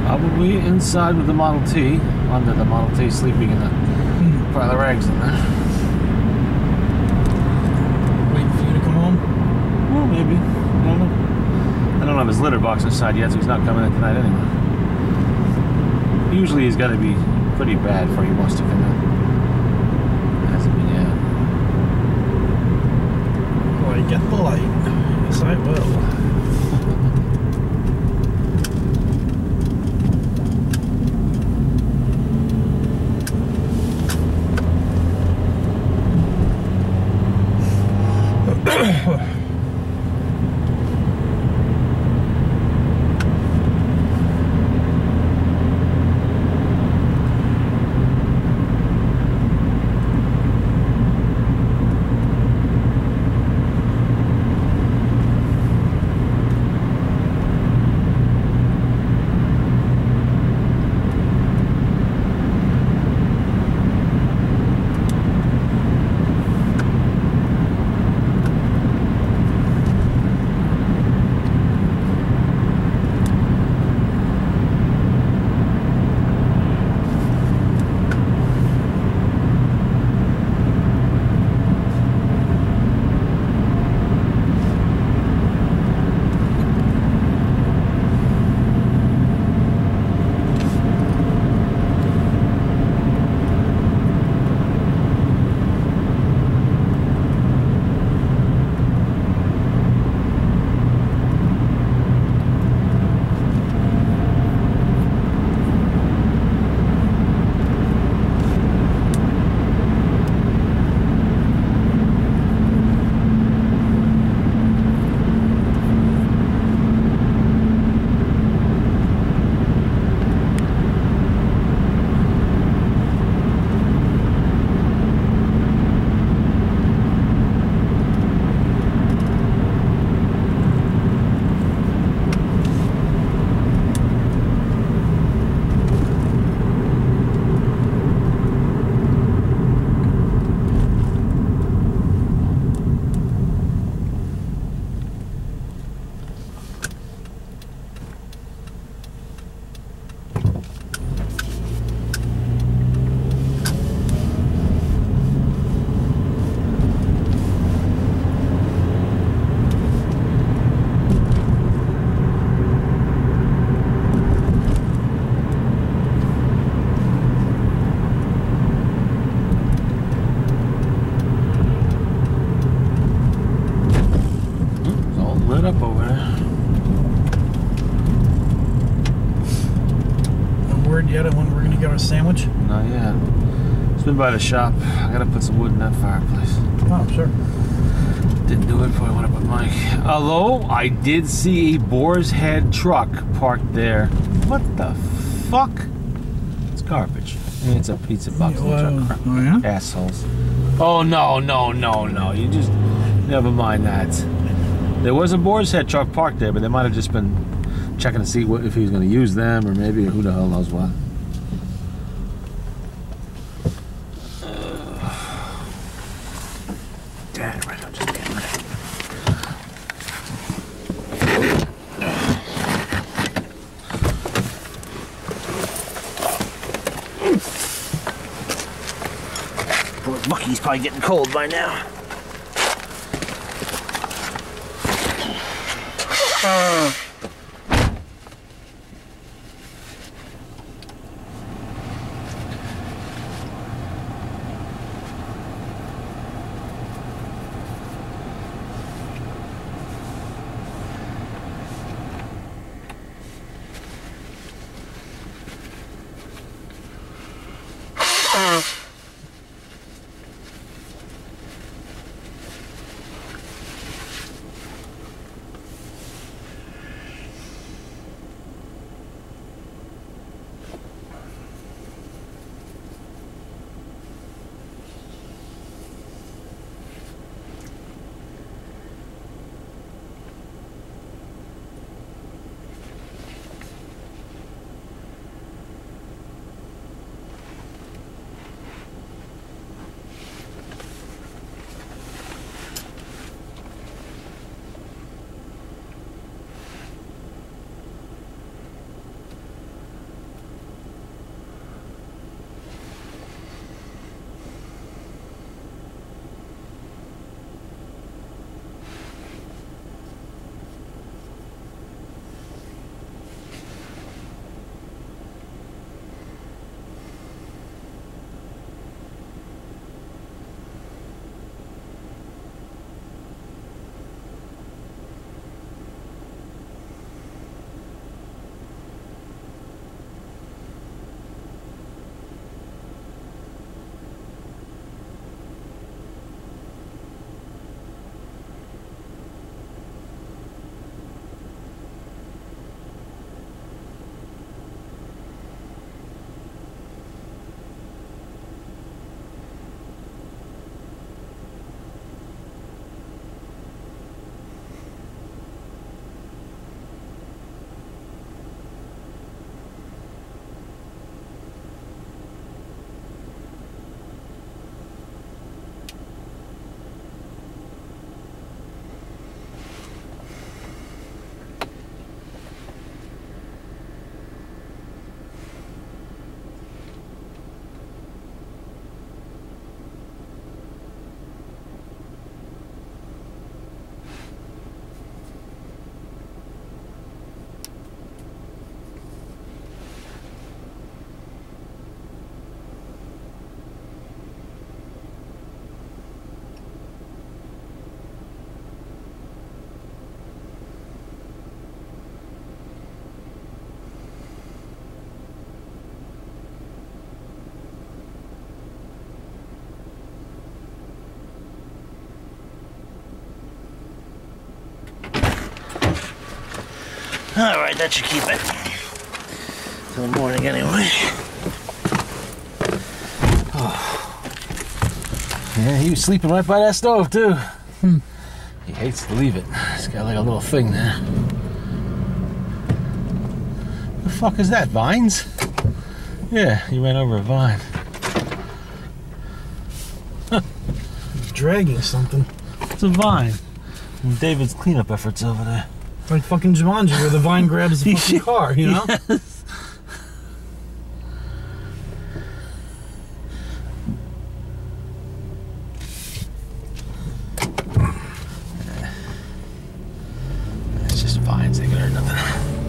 Probably inside with the Model T, under the Model T, sleeping in the pile of rags in there. Waiting for you to come home? Well, maybe. I don't know. I don't have his litter box inside yet, so he's not coming in tonight anyway. Usually he's got to be pretty bad before he wants to come in. Hasn't been yet. Will I get the light? Yes, I will. Up over there. No word yet on when we're gonna get our sandwich? Not yet. It's been by the shop. I gotta put some wood in that fireplace. Oh, sure. Didn't do it before I went up with Mike. Although I did see a Boar's Head truck parked there. What the fuck? It's garbage. It's a pizza box. Oh yeah? Assholes. Oh no. You just never mind that. There was a Boar's Head truck parked there, but they might have just been checking to see if he was going to use them, or maybe who the hell knows what. Damn right, I'm just getting ready. Poor Bucky's probably getting cold by now. Alright, that should keep it. Till the morning anyway. Oh. Yeah, he was sleeping right by that stove too. He hates to leave it. It's got like a little thing there. The fuck is that, vines? Yeah, he ran over a vine. Dragging something. It's a vine. And David's cleanup efforts over there. Like fucking Jumanji, where the vine grabs the fucking car, you know? Yes. It's just vines, they hurt nothing.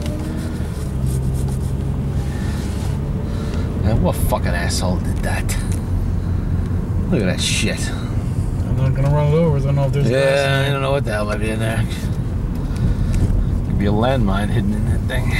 Man, what fucking asshole did that? Look at that shit. I'm not gonna run it over. I don't know if there's Yeah, I don't know what the hell might be in there. Could be a landmine hidden in that thing.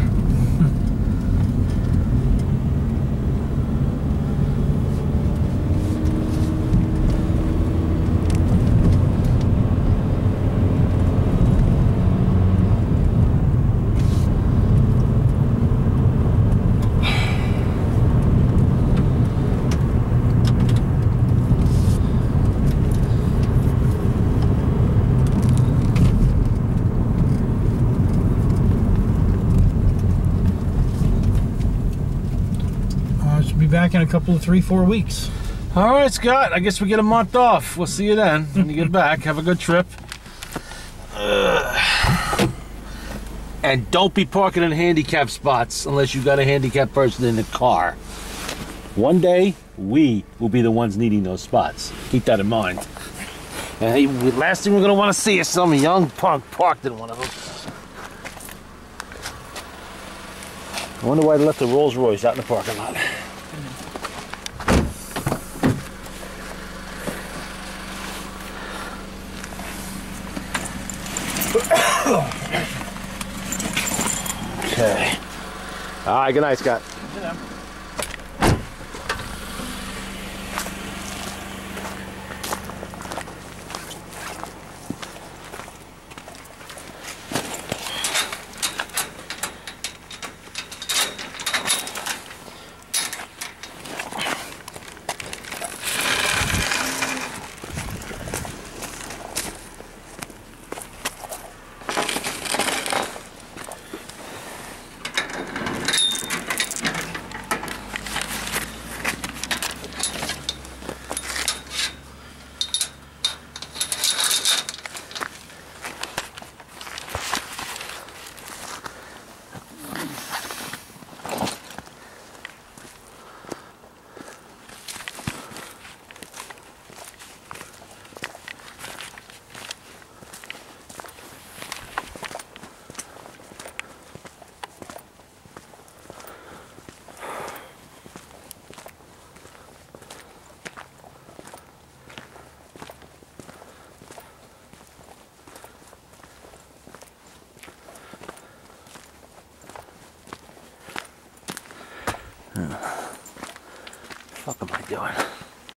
Should be back in a couple of 3-4 weeks. All right, Scott. I guess we get a month off. We'll see you then when you get back. Have a good trip. And don't be parking in handicap spots unless you've got a handicapped person in the car. One day, we will be the ones needing those spots. Keep that in mind. And last thing we're going to want to see is some young punk parked in one of them. I wonder why they left the Rolls Royce out in the parking lot. Okay. All right, good night, Scott. What the fuck am I doing?